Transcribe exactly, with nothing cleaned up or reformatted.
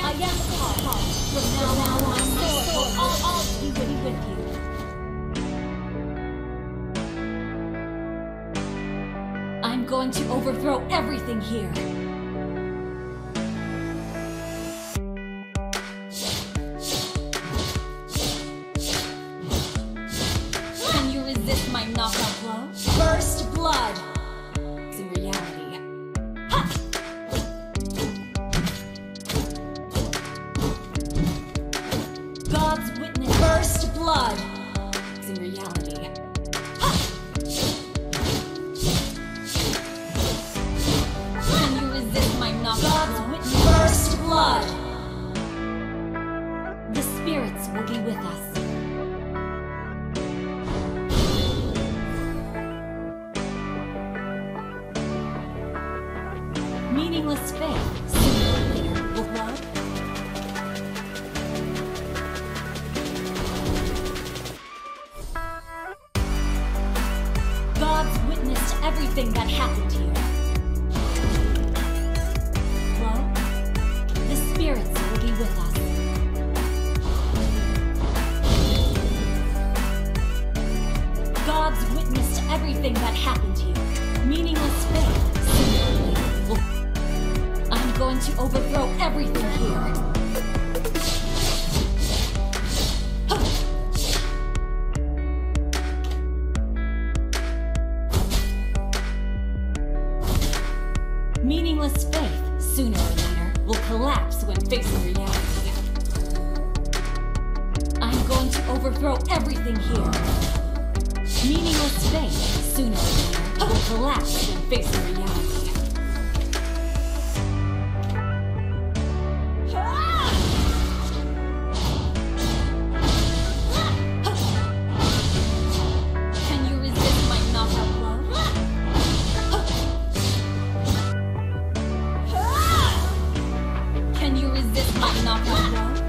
I am iCoCow. From now on, my sword will always be with you. I'm going to overthrow everything here. Can you resist my knockout blow? First blood! In reality. Ha! God's witness. First blood! In reality. Ha! Can you resist my knockout? God's witness. First blood! The spirits will be with us. Meaningless faith, sooner or later, will grow. God's witness to everything that happened here. Well, the spirits will be with us. God's witness to everything that happened here. Meaningless faith, sooner or later, will grow. I'm going to overthrow everything here. Meaningless faith, sooner or later, will collapse when facing reality. I'm going to overthrow everything here. Meaningless faith, sooner or later, will collapse when facing reality. Can you resist my knockout blow?